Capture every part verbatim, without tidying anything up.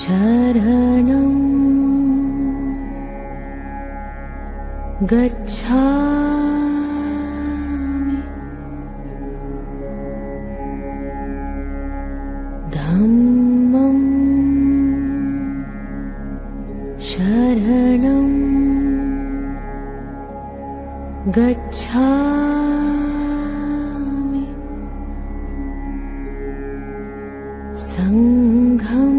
शरणं गच्छामि धम्मं शरणं गच्छामि संघं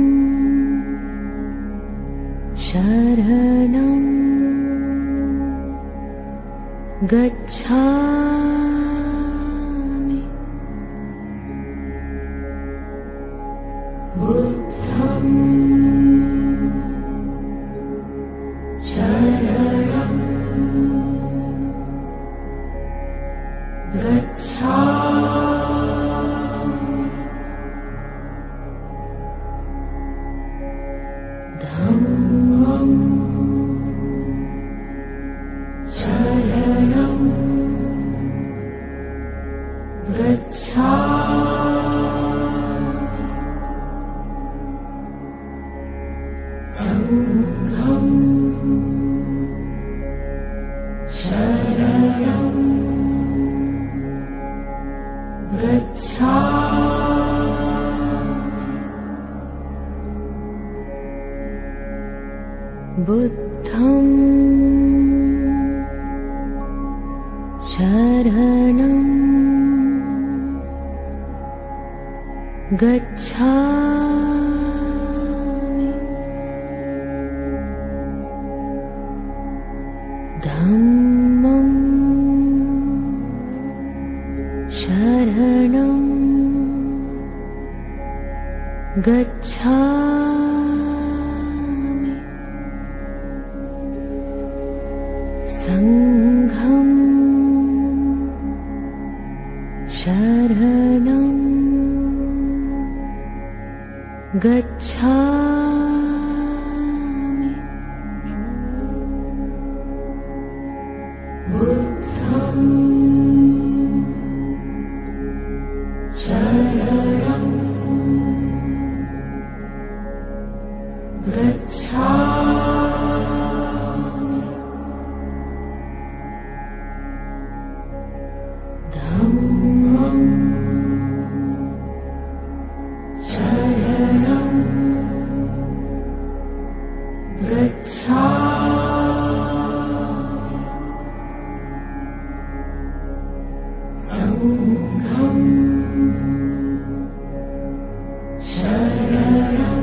शरणं गच्छामि बुद्धं शरणं गच्छामि धम्मं शरणं गच्छामि संघं शरणं गच्छामि बुद्धं शरणं गच्छामि धम्मं शरणं गच्छामि संघं शरणं गच्छामि बुद्धं शरणं गच्छामि धम्मं शरणं गच्छामि संघं शरणं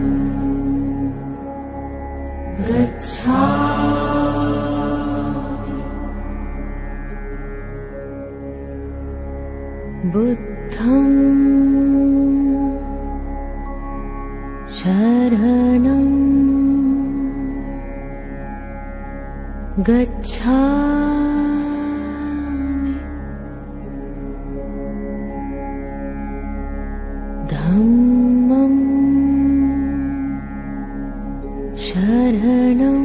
गच्छामि बुद्धं शरणं गच्छामि धम्मं शरणं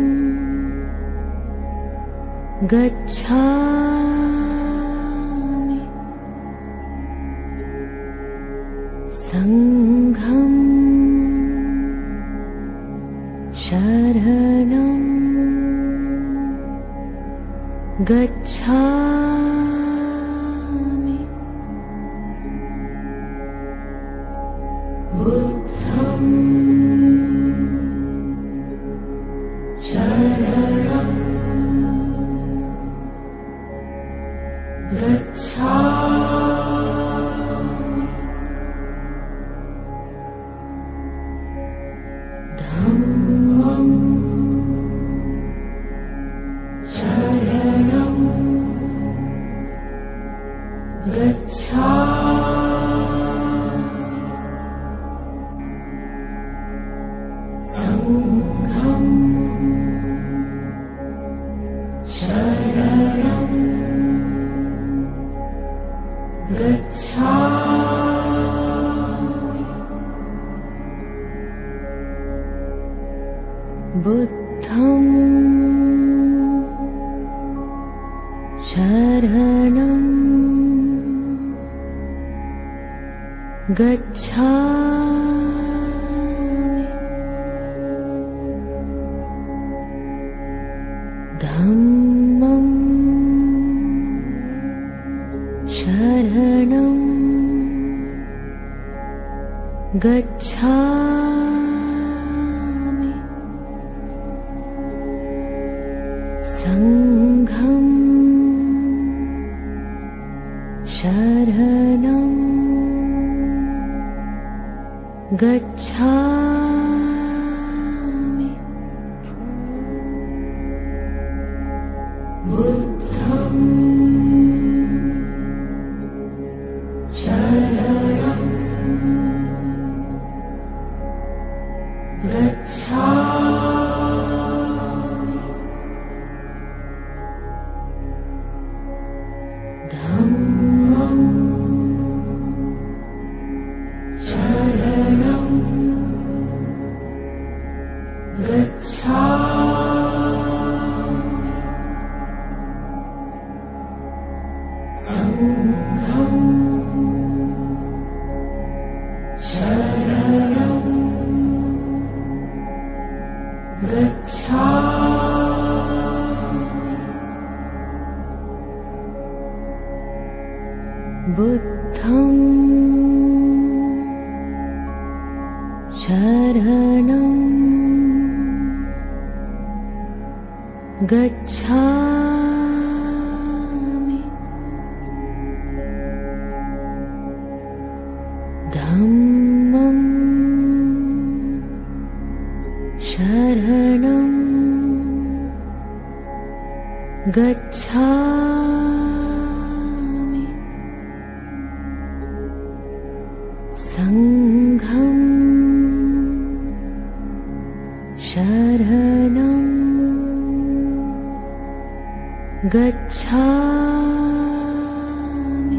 गच्छामि संघं शरणं गच्छामि बुद्धं शरणं गच्छामि धम्मं शरणं गच्छामि संघं शरणं गच्छामि बुद्धं शरणं गच्छामि गच्छामि संघं शरणं गच्छामि बुद्धं शरणं गच्छामि धम्मं शरणं गच्छामि संघं शरणं गच्छामि बुद्धं शरणं गच्छामि धम्मं शरणं गच्छामि संघं शरणं गच्छामि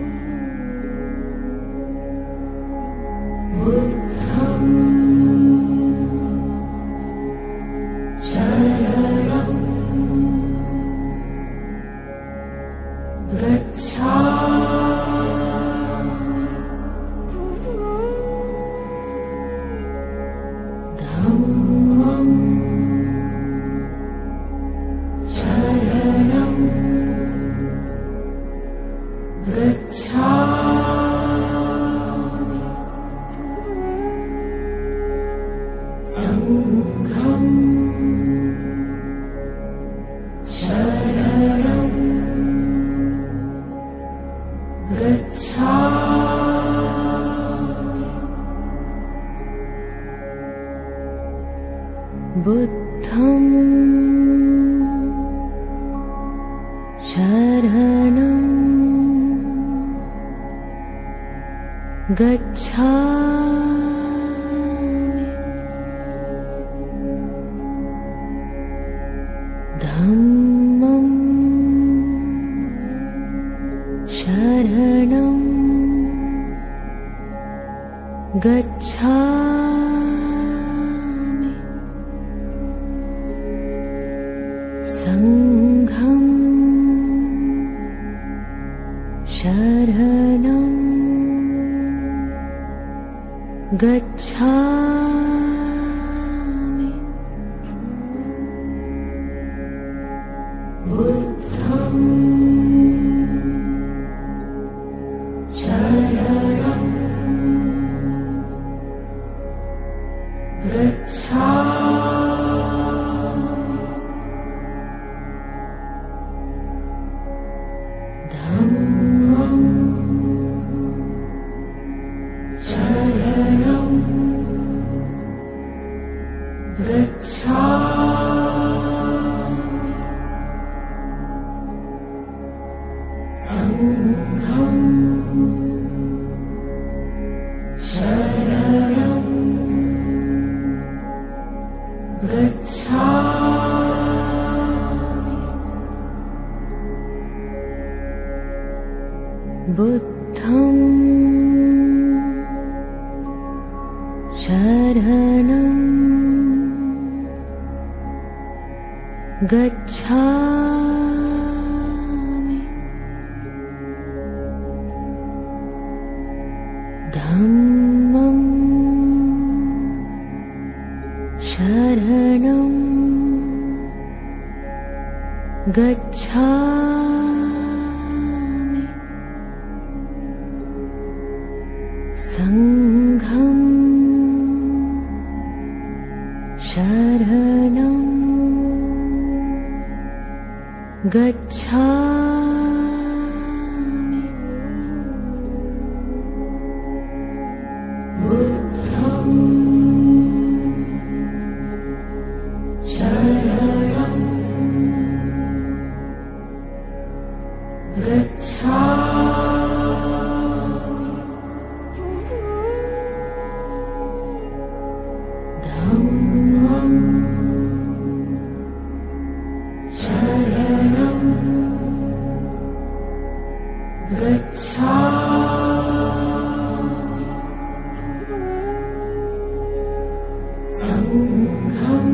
बुद्धं शरणं गच्छामि धम्मं शरणं गच्छामि संघं शरणं गच्छामि बुद्धं शरणं गच्छामि धम्मं शरणं गच्छामि संघं शरणं गच्छामि बुद्धं शरणं गच्छामि धम्मं शरणं गच्छामि संघं शरणं गच्छामि बुद्धं शरणं गच्छामि धम्मं शरणं गच्छामि संघं गच्छामि बुद्धं शरणं गच्छामि धम्मं शरणं गच्छामि संघं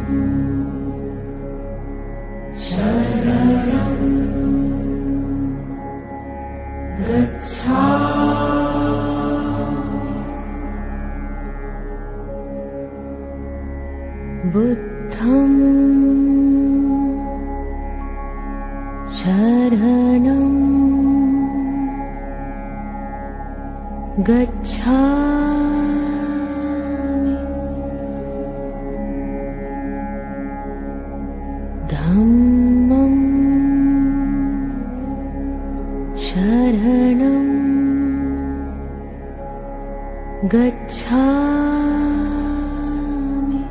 शरणं गच्छामि बुद्धं शरणं गच्छामि धम्मं शरणं गच्छामि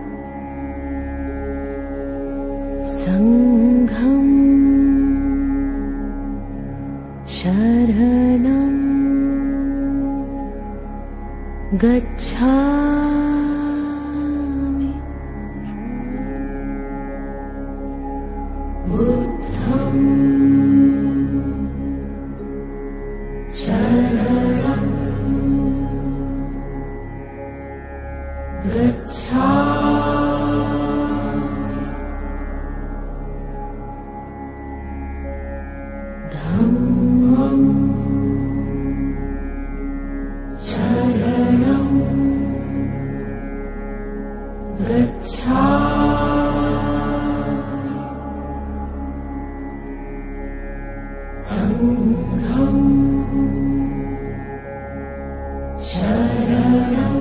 संघं शरणं गच्छामि बुद्धं शरणं गच्छामि धम्मं शरणं गच्छामि संघं शरणं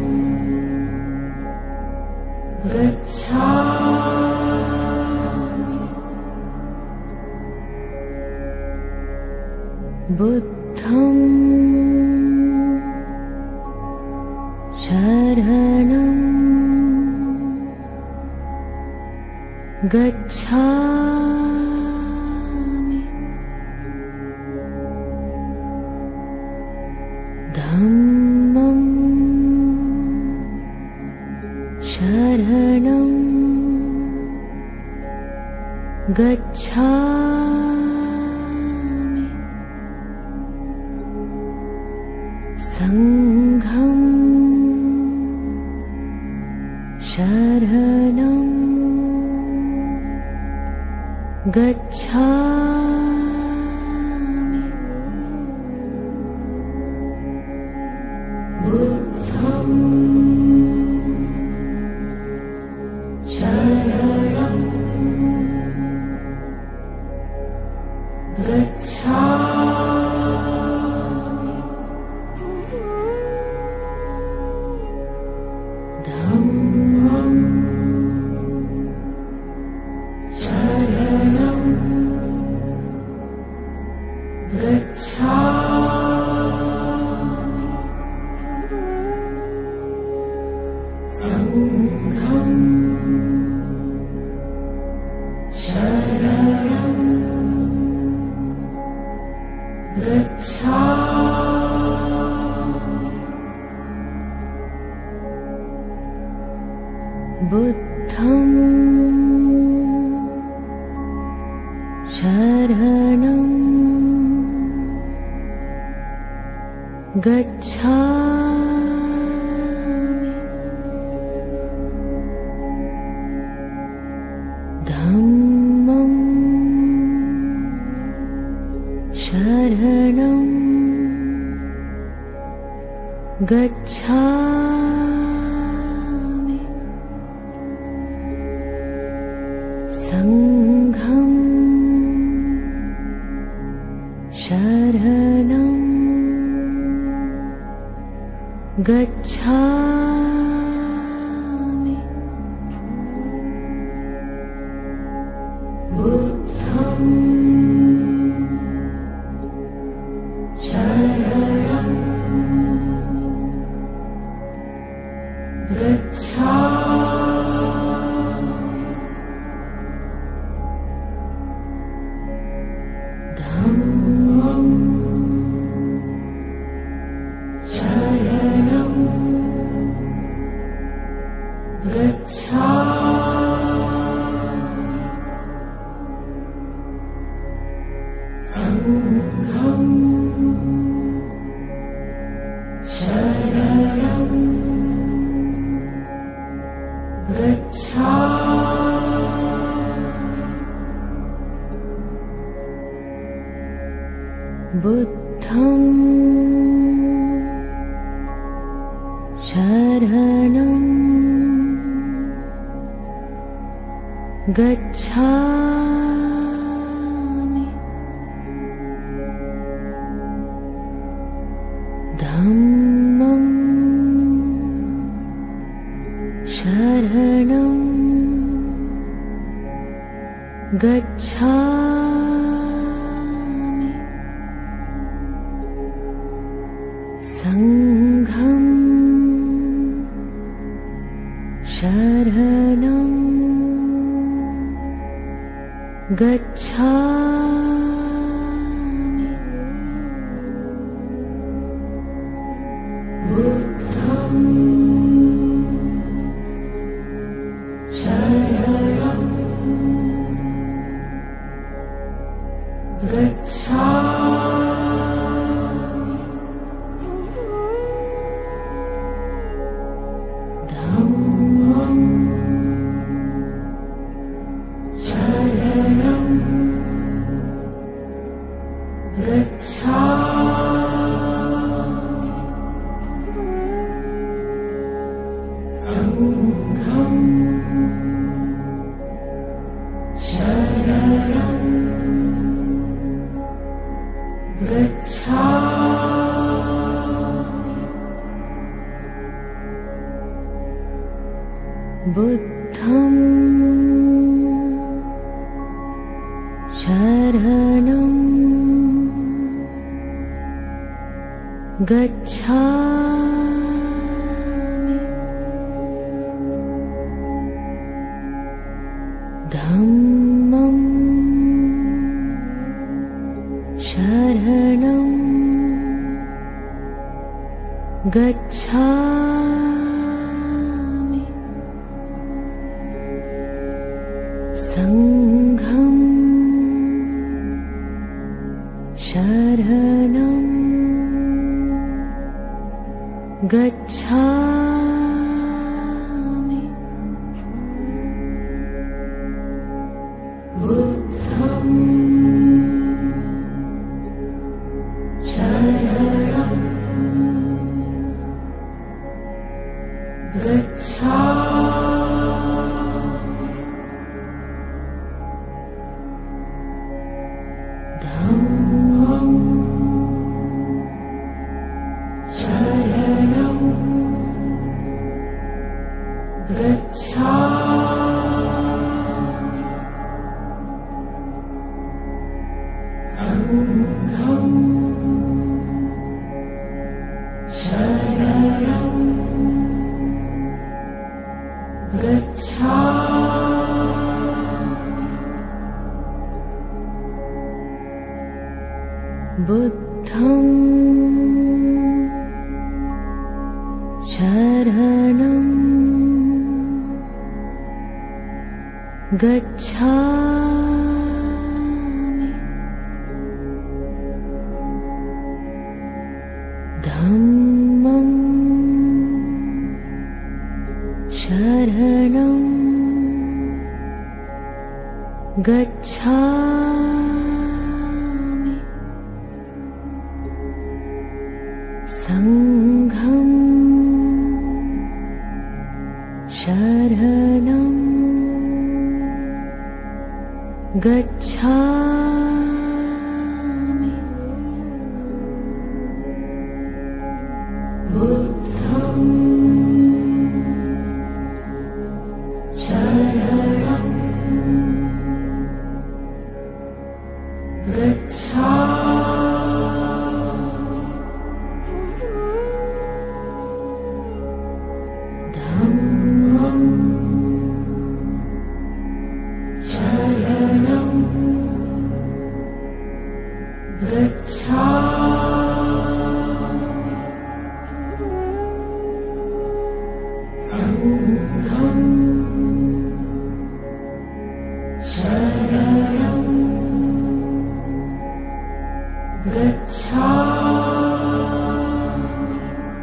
गच्छामि बुद्धं शरणं गच्छामि धम्मं शरणं गच्छामि संघं शरणं गच्छामि बुद्धं शरणं गच्छामि धम्मं शरणं गच्छामि संघं शरणं गच्छामि बुद्धं शरणं गच्छामि धम्मं शरणं गच्छामि संघं शरणं गच्छामि बुद्धं बुद्धं शरणं गच्छामि धम्मं शरणं गच्छामि संघं शरणं गच्छामि बुद्धं शरणं गच्छामि धम्मं शरणं गच्छामि संघं शरणं गच्छामि बुद्धं शरणं गच्छामि धम्मं शरणं गच्छामि संघं शरणं गच्छामि बुद्धं शरणं गच्छामि धम्मं शरणं गच्छामि संघं शरणं गच्छामि बुद्धं शरणं गच्छामि धम्मं शरणं गच्छामि संघं शरणं गच्छामि बुद्धं शरणं गच्छामि Dhammam Sharanam Gacchami Sangham Sharanam Gacchami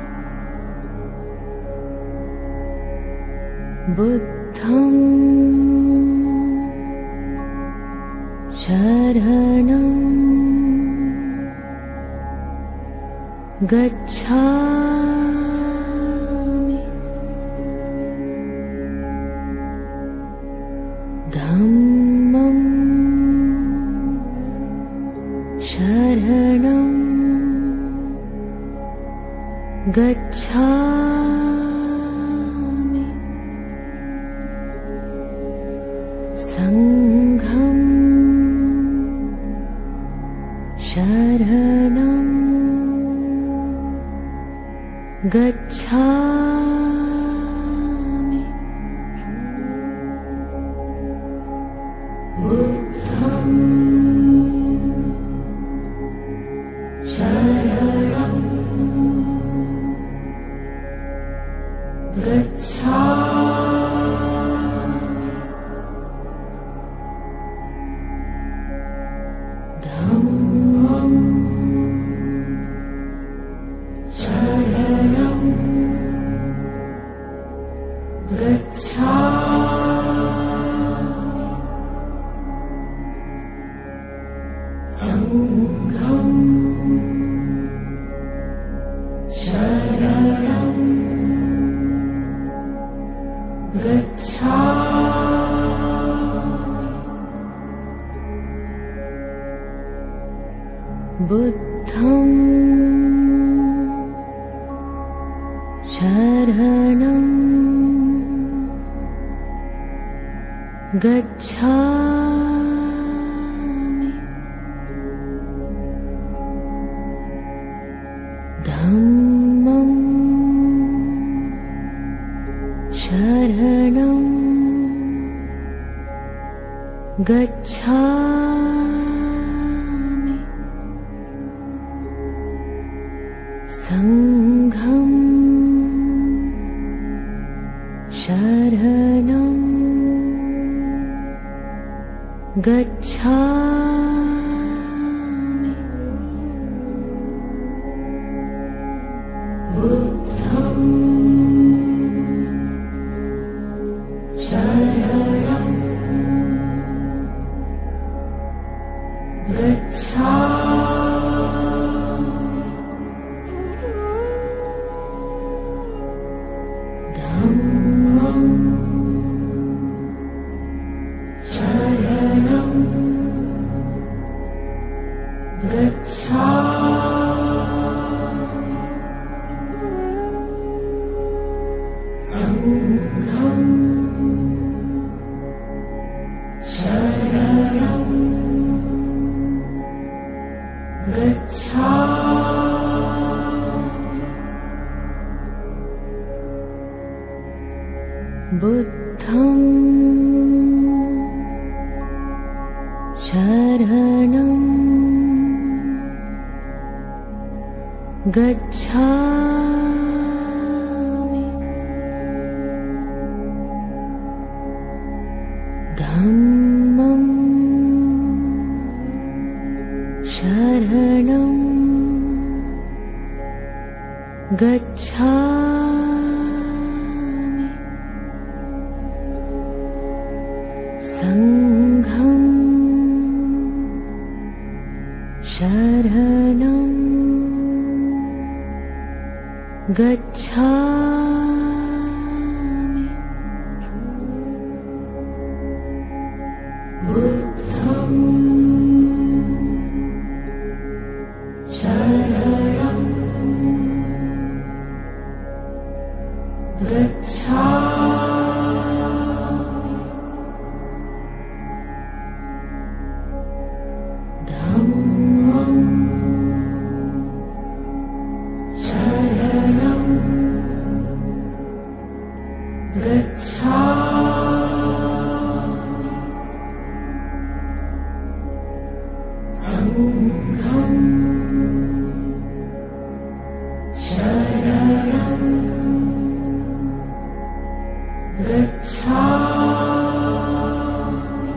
Buddham Sharanam Gacchami Dhammam Sharanam Gacchami Sangham Sharanam Gacchami Buddham Sharanam Gacchami Dhammam Sharanam Gacchami Sangham Sharanam Gacchami Buddham Sharanam Gacchami Dhammam Sharanam Gacchami Sangham Sharanam Gacchami Buddham Sharanam Gacchami Dhammam Sharanam Gacchami Sangham Sharanam Gacchami Buddham Sharanam Gacchami Dhammam Sharanam Gacchami Sangham Sharanam Gacchami Buddham Sharanam Gacchami Dhammam Sharanam gacchami, Sangham sharanam gacchami,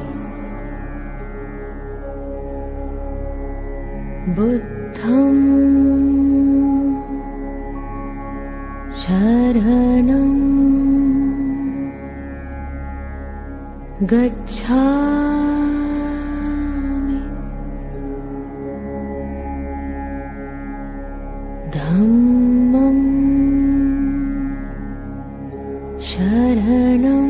Buddham sharanam gacchami, Dhammam sharanam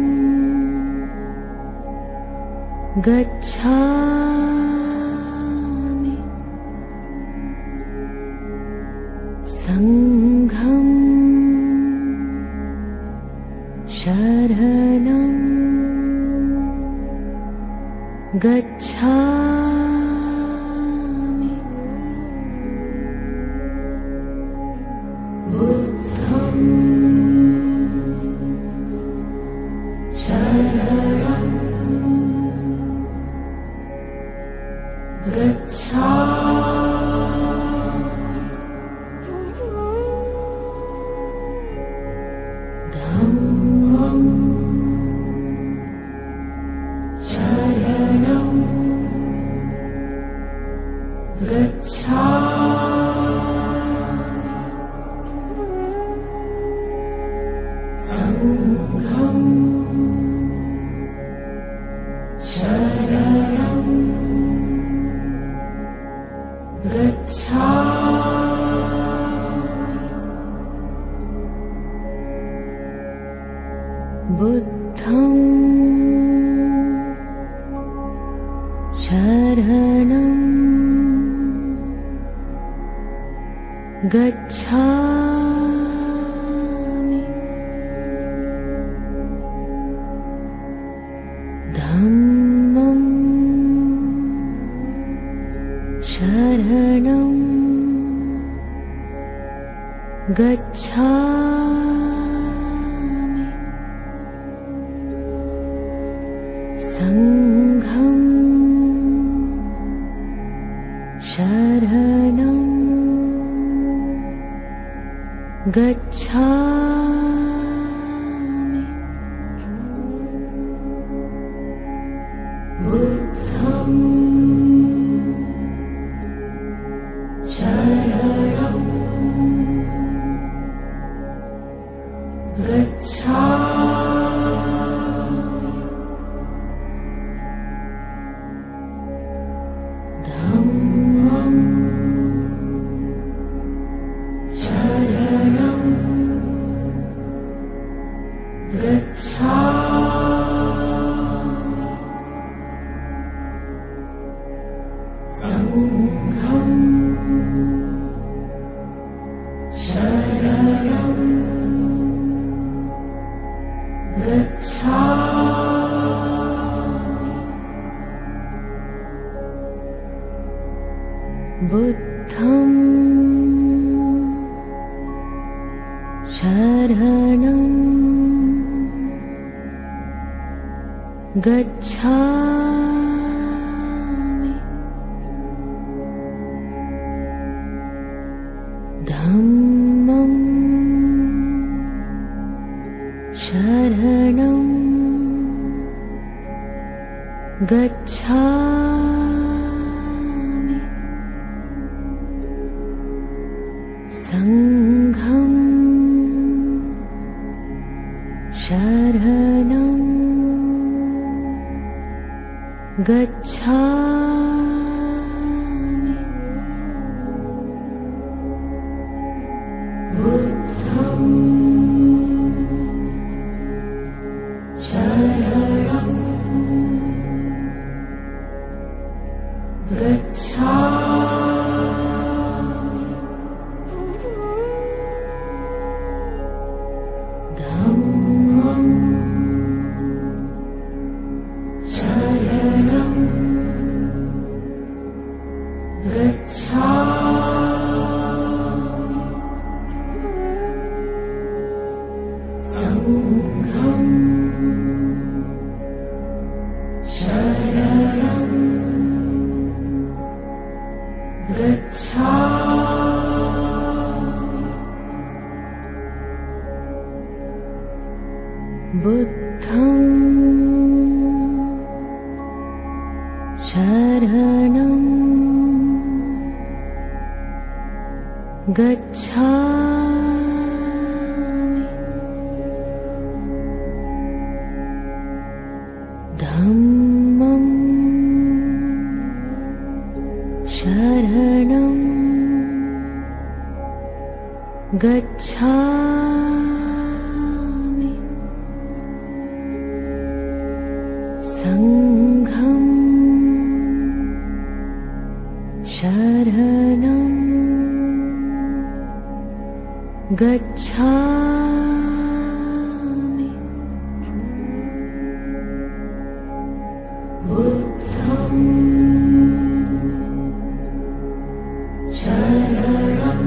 gacchami, Sangham sharanam gacchami, Buddham sharanam gacchami, Dhammam sharanam gacchami, Sangham sharanam gacchami, Buddham sharanam gacchami, Dhammam sharanam gacchami, Sangham sharanam gacchami, Buddham sharanam gacchami, Dhammam sharanam gacchami, Sangham sharanam gacchami, Buddham sharanam gacchami, Dhammam sharanam gacchami, Sangham sharanam gacchami, Buddham sharanam gacchami, Dhammam sharanam Sangham Sharanam Gacchami Buddham Sharanam Gacchami Dhammam Sharanam Gacchami Sangham Sharanam Gacchami Buddham Sharanam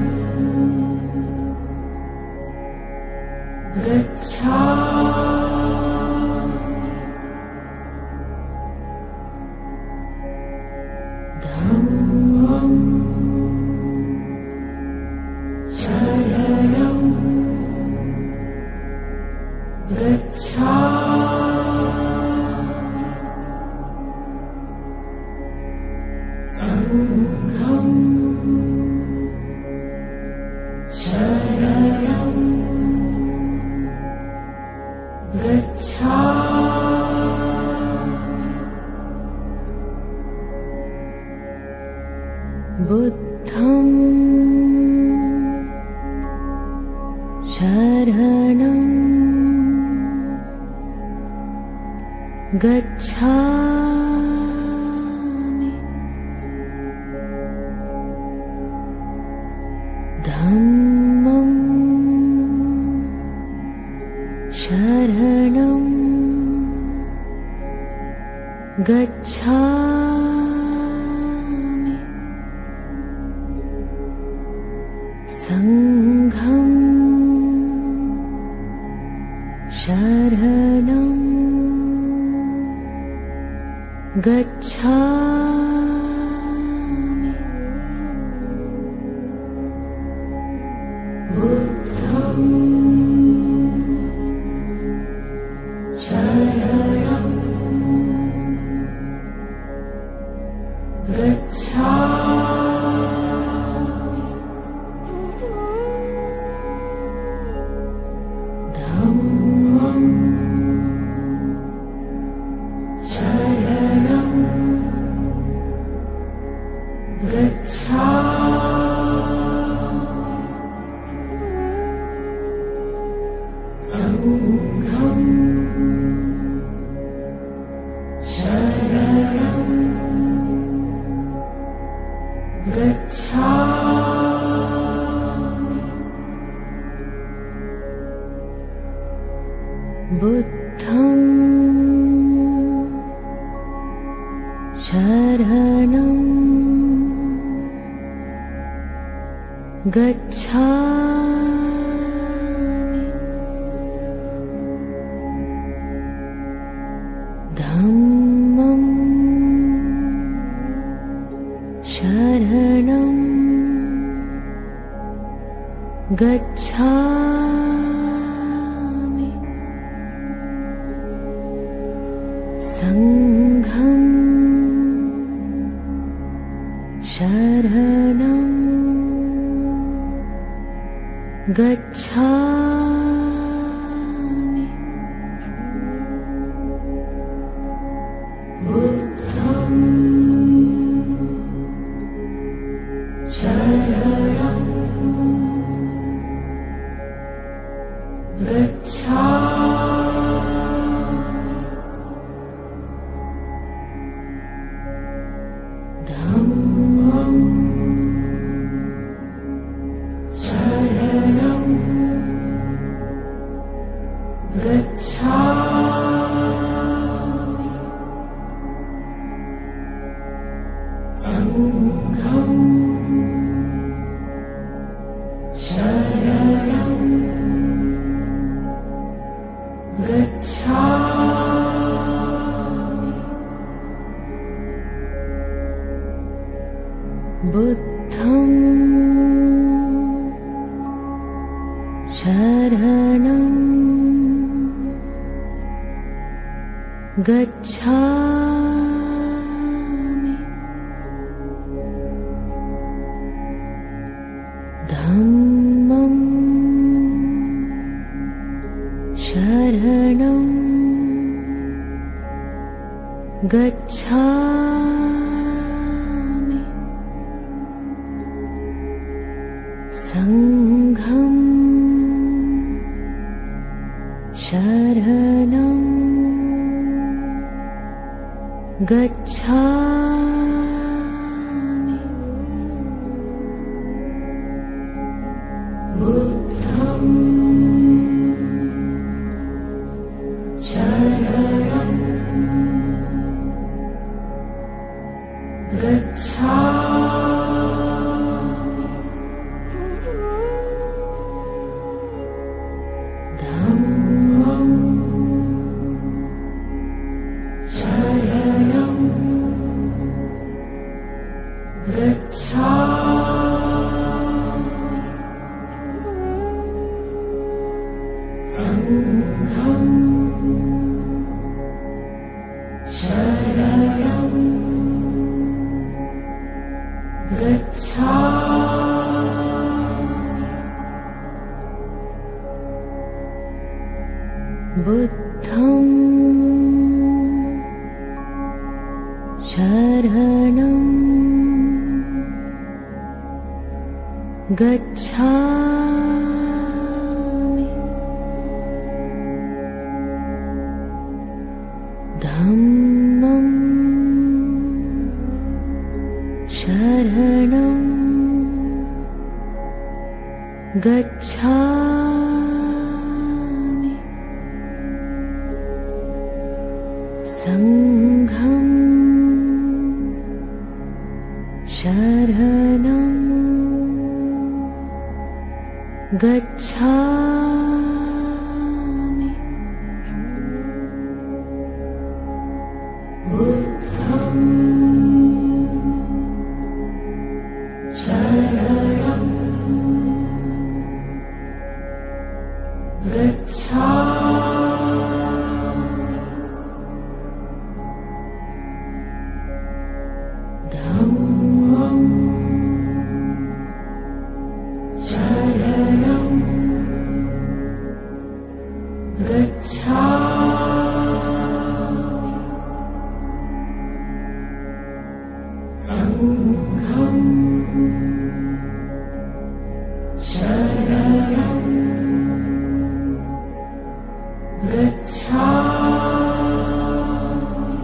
Gacchami Dhammam Sharanam Gacchami Sangham Sharanam Gacchami Buddham Sharanam Gacchami Dhammam Sharanam Gacchami Sangham Sharanam Gacchami Buddham Sharanam Gacchami Dhammam Sharanam Gacchami Sangham Sharanam Gacchami Buddham Sharanam Gacchami Dhammam Sharanam Gacchami Sangham Sharanam Gacchami Buddham Sharanam Gacchami Dhammam Sharanam Gacchami Sangham Sharanam gacchami. Buddham sharanam gacchami. Dhammam sharanam gacchami. Sangham sharanam gacchami. Buddham sharanam gacchami. Dhammam sharanam gacchami. Sangham sharanam gacchami. Buddham sharanam gacchami. Dhammam sharanam gacchami. Sangham sharanam gacchami. Buddham sharanam gacchami. Dhammam sharanam gacchami. Sangham sharanam gacchami.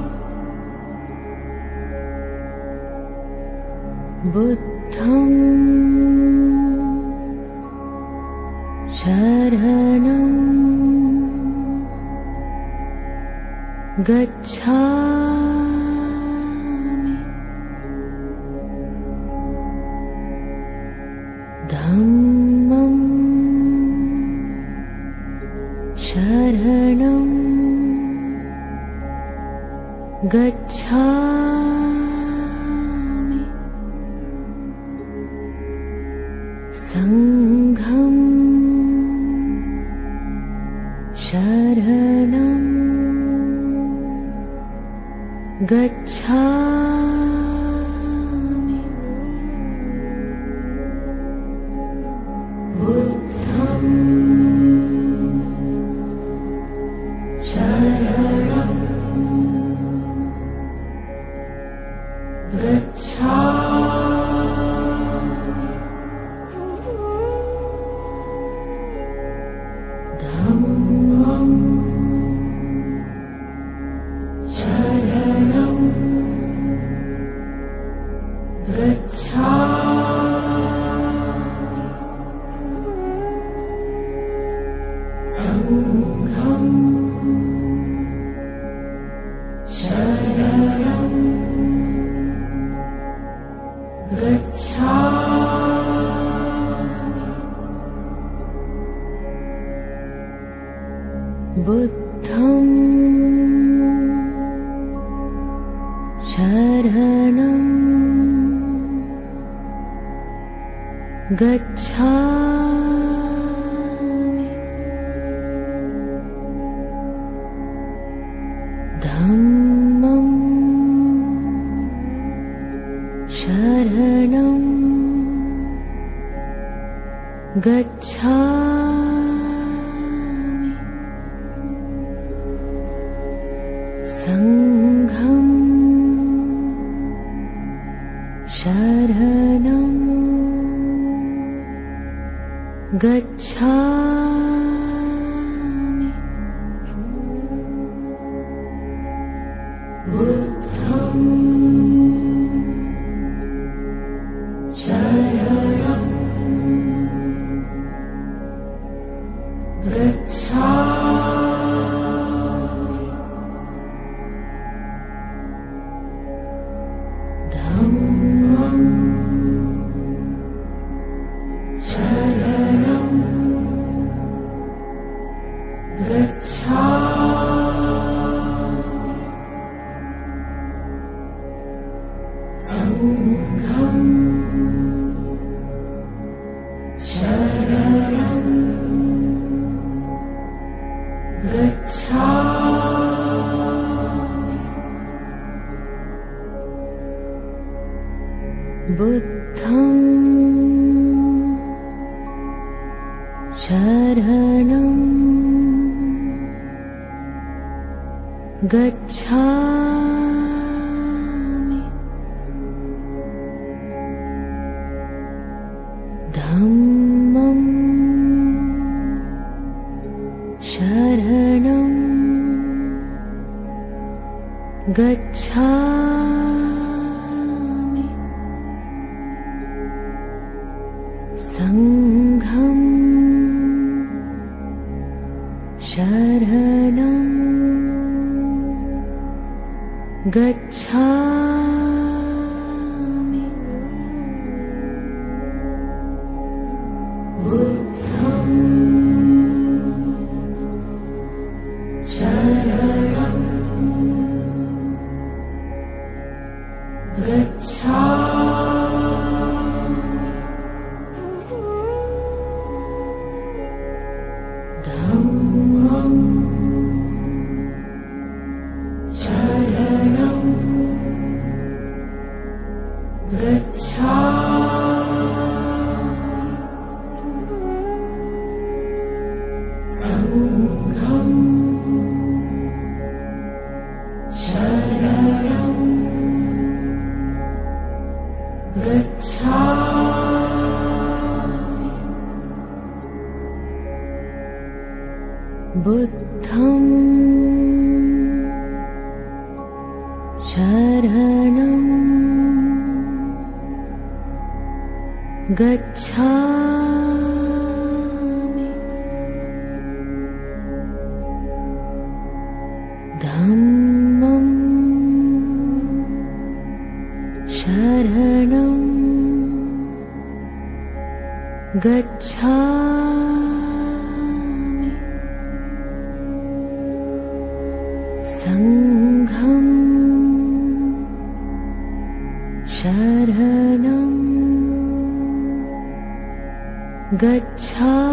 Buddham sharanam gacchami. Dhammam sharanam gacchami. Sangham sharanam gacchami. Buddham sharanam gacchami. Dhammam sharanam gacchami. Sangham sharanam gacchami. Buddha बुद्धं शरणं गच्छामि धम्मं शरणं गच्छामि संघं शरणं गच्छामि बुद्धं शरणं गच्छामि धम्मं शरणं गच्छामि संघं शरणं गच्छामि बुद्धं शरणं गच्छामि धम्मं शरणं गच्छामि संघं शरणं गच्छामि बुद्धं शरणं गच्छामि धम्मं शरणं गच्छामि संघं शरणं गच्छामि बुद्धं शरणं गच्छामि धम्मं शरणं गच्छामि संघं शरणं गच्छामि